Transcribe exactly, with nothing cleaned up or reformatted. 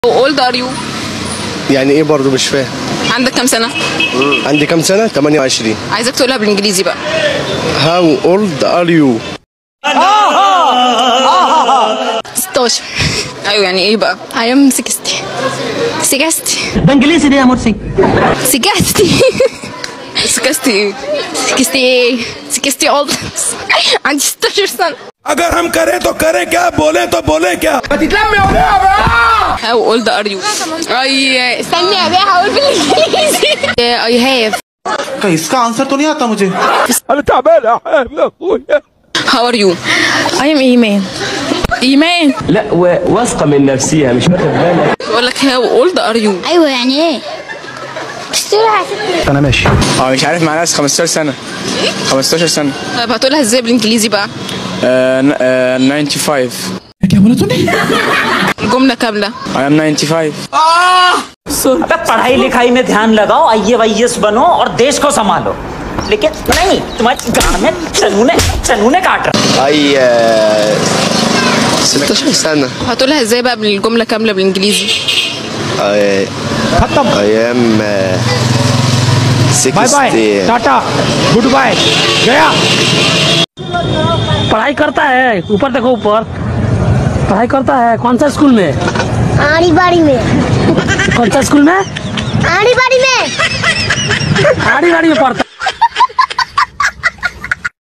How old are you؟ يعني ايه برضه مش فاهم. عندك كام سنة؟ عندي كام سنة؟ ثمانية وعشرين. عايزك تقولها بالانجليزي بقى. How old are you؟ ستاشر. ايوه يعني ايه بقى؟ I am sixty. sixty. ده انجليزي دي يا مرسي. sixty. sixty ايه؟ sixty ايه؟ sixty old. عندي ستاشر سنة. अगर हम करें तो करें क्या, बोले तो बोले क्या. How old are you? I استني يا بيه هقول بالانجليزي. I have. इसका आंसर तो नहीं आता मुझे. أنا تعبان يا أخويا. How are you? I am إيمان. إيمان. لا واثقة من نفسيها مش واخد بالك. بقول لك how old are you؟ ايوه يعني ايه؟ أنا ماشي. اه مش عارف معناها خمستاشر سنة. خمستاشر سنة. طيب هتقولها ازاي بالانجليزي بقى؟ آه خمسة وتسعين. الجملة كاملة. I am ninety-five. पढ़ाई लिखाई में ध्यान लगाओ, आई ए वाई एस बनो और देश को संभालो, लेकिन नहीं तुम्हारे गाँव में चनूने चनूने काट रहा. أي ستاشر سنة. هتقولها ازاي بقى بالجملة كاملة بالانجليزي؟ I I am sixty. Bye bye tata goodbye गया. पढ़ाई करता है, ऊपर देखो ऊपर पढ़ाई करता है. कौन सा स्कूल में? आड़ी बाड़ी में. कौन सा स्कूल में? आड़ी बाड़ी में. आड़ी बाड़ी में पढ़ता.